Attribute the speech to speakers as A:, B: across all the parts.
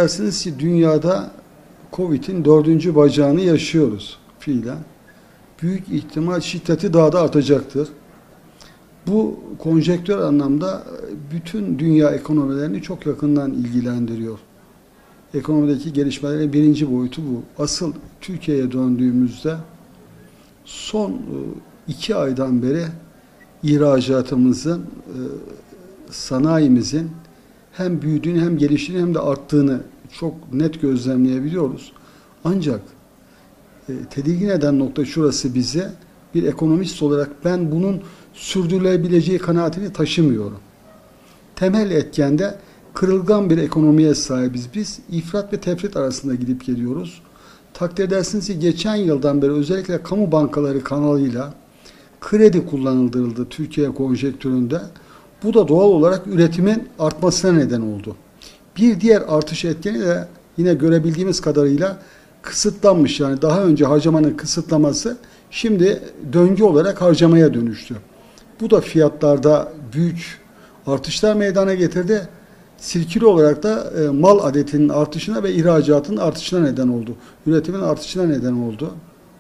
A: Dersiniz ki dünyada Covid'in dördüncü bacağını yaşıyoruz fiilen. Büyük ihtimal şiddeti daha da artacaktır. Bu konjektür anlamda bütün dünya ekonomilerini çok yakından ilgilendiriyor. Ekonomideki gelişmelerin birinci boyutu bu. Asıl Türkiye'ye döndüğümüzde son 2 aydan beri ihracatımızın, sanayimizin hem büyüdüğünü hem geliştiğini hem de arttığını çok net gözlemleyebiliyoruz. Ancak tedirgin eden nokta şurası bize. Bir ekonomist olarak ben bunun sürdürülebileceği kanaatini taşımıyorum. Temel etkende kırılgan bir ekonomiye sahibiz biz. İfrat ve tefrit arasında gidip geliyoruz. Takdir edersiniz ki geçen yıldan beri özellikle kamu bankaları kanalıyla kredi kullanıldırıldı Türkiye konjektüründe. Bu da doğal olarak üretimin artmasına neden oldu. Bir diğer artış etkeni de yine görebildiğimiz kadarıyla kısıtlanmış. Yani daha önce harcamanın kısıtlaması şimdi döngü olarak harcamaya dönüştü. Bu da fiyatlarda büyük artışlar meydana getirdi. Sirküle olarak da mal adetinin artışına ve ihracatın artışına neden oldu. Üretimin artışına neden oldu.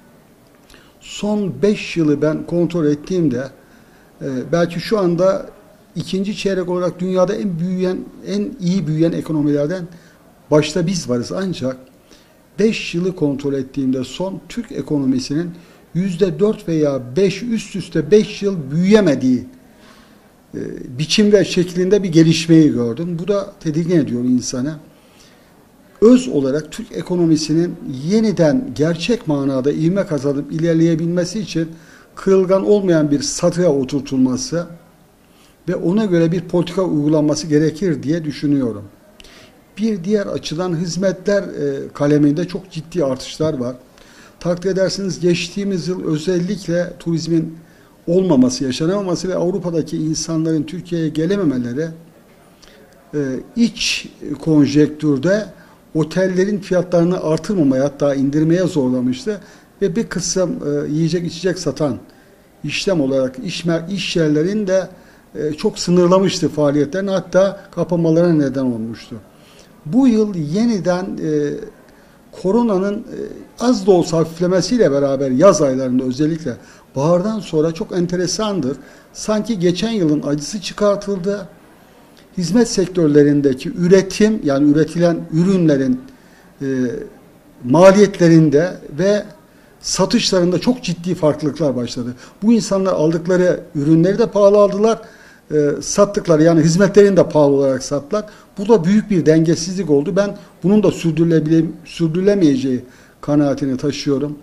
A: Son 5 yılı ben kontrol ettiğimde belki şu anda ikinci çeyrek olarak dünyada en iyi büyüyen ekonomilerden başta biz varız. Ancak 5 yılı kontrol ettiğimde son Türk ekonomisinin %4 veya 5 üst üste 5 yıl büyüyemediği biçim ve şeklinde bir gelişmeyi gördüm. Bu da tedirgin ediyor insanı. Öz olarak Türk ekonomisinin yeniden gerçek manada ivme kazanıp ilerleyebilmesi için kırılgan olmayan bir satığa oturtulması ve ona göre bir politika uygulanması gerekir diye düşünüyorum. Bir diğer açıdan hizmetler kaleminde çok ciddi artışlar var. Takdir edersiniz geçtiğimiz yıl özellikle turizmin olmaması, yaşanamaması ve Avrupa'daki insanların Türkiye'ye gelememeleri iç konjektürde otellerin fiyatlarını artırmamaya hatta indirmeye zorlamıştı ve bir kısım yiyecek içecek satan işlem olarak iş yerlerin de çok sınırlamıştı faaliyetlerini, hatta kapanmalarına neden olmuştu. Bu yıl yeniden koronanın az da olsa hafiflemesiyle beraber yaz aylarında özellikle bahardan sonra çok enteresandır. Sanki geçen yılın acısı çıkartıldı. Hizmet sektörlerindeki üretim, yani üretilen ürünlerin maliyetlerinde ve satışlarında çok ciddi farklılıklar başladı. Bu insanlar aldıkları ürünleri de pahalı aldılar, sattıkları yani hizmetlerini de pahalı olarak sattılar. Burada büyük bir dengesizlik oldu. Ben bunun da sürdürülemeyeceği kanaatini taşıyorum.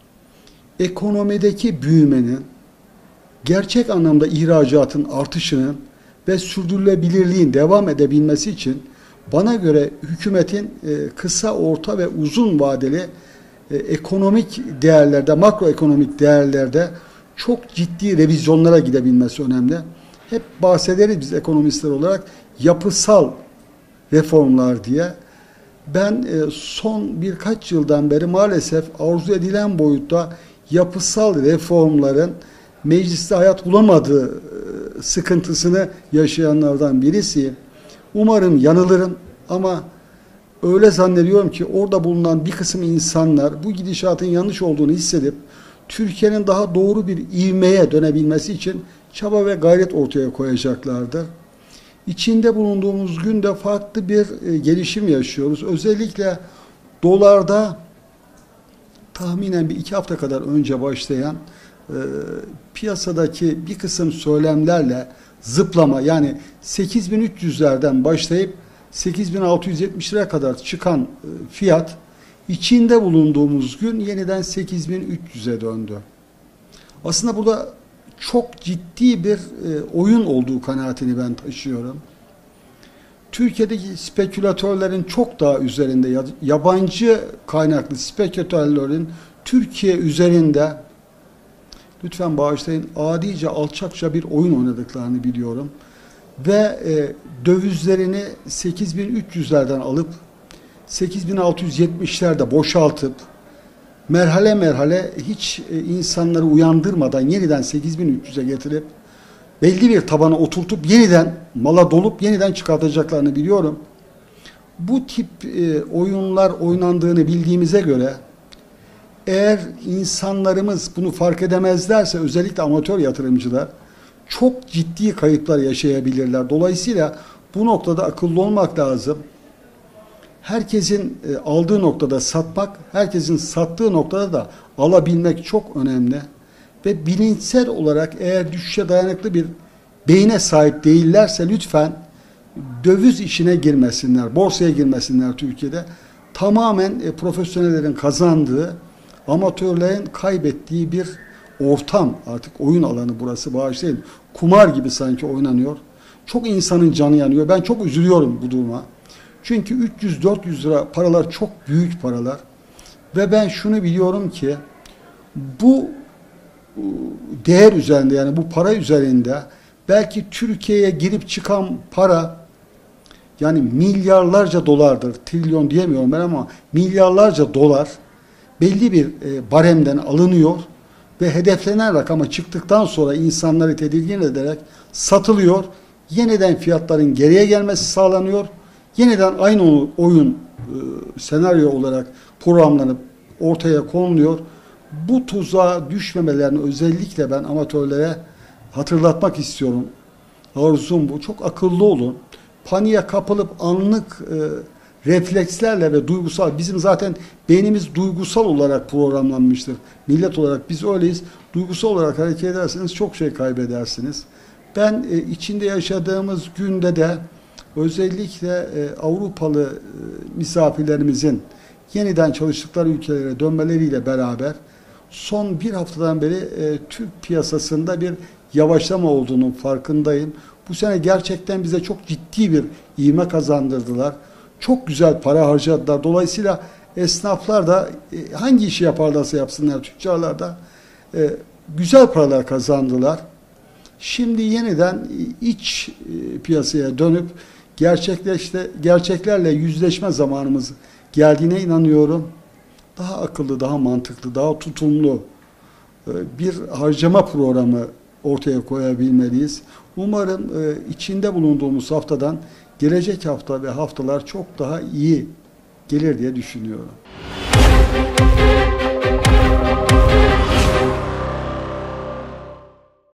A: Ekonomideki büyümenin, gerçek anlamda ihracatın artışının ve sürdürülebilirliğin devam edebilmesi için bana göre hükümetin kısa, orta ve uzun vadeli ekonomik değerlerde, makroekonomik değerlerde çok ciddi revizyonlara gidebilmesi önemli. Hep bahsederiz biz ekonomistler olarak yapısal reformlar diye. Ben son birkaç yıldan beri maalesef arzu edilen boyutta yapısal reformların mecliste hayat bulamadığı sıkıntısını yaşayanlardan birisiyim. Umarım yanılırım ama öyle zannediyorum ki orada bulunan bir kısım insanlar bu gidişatın yanlış olduğunu hissedip Türkiye'nin daha doğru bir ivmeye dönebilmesi için çaba ve gayret ortaya koyacaklardır. İçinde bulunduğumuz günde farklı bir gelişim yaşıyoruz. Özellikle dolarda tahminen bir 2 hafta kadar önce başlayan piyasadaki bir kısım söylemlerle zıplama, yani 8.300'lerden başlayıp 8.670 lira kadar çıkan fiyat içinde bulunduğumuz gün yeniden 8.300'e döndü. Aslında burada çok ciddi bir oyun olduğu kanaatini ben taşıyorum. Türkiye'deki spekülatörlerin çok daha üzerinde, yabancı kaynaklı spekülatörlerin Türkiye üzerinde, lütfen bağışlayın, adice, alçakça bir oyun oynadıklarını biliyorum. Ve dövizlerini 8.300'lerden alıp 8.670'lerde boşaltıp merhale merhale hiç insanları uyandırmadan yeniden 8.300'e getirip belli bir tabana oturtup yeniden mala dolup yeniden çıkartacaklarını biliyorum. Bu tip oyunlar oynandığını bildiğimize göre eğer insanlarımız bunu fark edemezlerse özellikle amatör yatırımcılar çok ciddi kayıplar yaşayabilirler. Dolayısıyla bu noktada akıllı olmak lazım. Herkesin aldığı noktada satmak, herkesin sattığı noktada da alabilmek çok önemli. Ve bilinçsel olarak eğer düşüşe dayanıklı bir beyne sahip değillerse lütfen döviz işine girmesinler, borsaya girmesinler Türkiye'de. Tamamen profesyonellerin kazandığı, amatörlerin kaybettiği bir ortam, artık oyun alanı burası, bağışlayın. Kumar gibi sanki oynanıyor. Çok insanın canı yanıyor. Ben çok üzülüyorum bu duruma. Çünkü 300-400 lira paralar çok büyük paralar. Ve ben şunu biliyorum ki bu değer üzerinde, yani bu para üzerinde belki Türkiye'ye girip çıkan para yani milyarlarca dolardır. Trilyon diyemiyorum ben ama milyarlarca dolar belli bir baremden alınıyor ve hedeflenen rakama çıktıktan sonra insanları tedirgin ederek satılıyor. Yeniden fiyatların geriye gelmesi sağlanıyor. Yeniden aynı oyun senaryo olarak programlanıp ortaya konuluyor. Bu tuzağa düşmemelerini özellikle ben amatörlere hatırlatmak istiyorum. Arzum bu. Çok akıllı olun. Paniğe kapılıp anlık reflekslerle ve duygusal, bizim zaten beynimiz duygusal olarak programlanmıştır. Millet olarak biz öyleyiz. Duygusal olarak hareket ederseniz çok şey kaybedersiniz. Ben içinde yaşadığımız günde de özellikle Avrupalı misafirlerimizin yeniden çalıştıkları ülkelere dönmeleriyle beraber son bir haftadan beri Türk piyasasında bir yavaşlama olduğunun farkındayım. Bu sene gerçekten bize çok ciddi bir ivme kazandırdılar. Çok güzel para harcadılar. Dolayısıyla esnaflar da hangi işi yaparlarsa yapsınlar, tüccarlar da güzel paralar kazandılar. Şimdi yeniden iç piyasaya dönüp gerçeklerle yüzleşme zamanımız geldiğine inanıyorum. Daha akıllı, daha mantıklı, daha tutumlu bir harcama programı ortaya koyabilmeliyiz. Umarım içinde bulunduğumuz haftadan gelecek hafta ve haftalar çok daha iyi gelir diye düşünüyorum.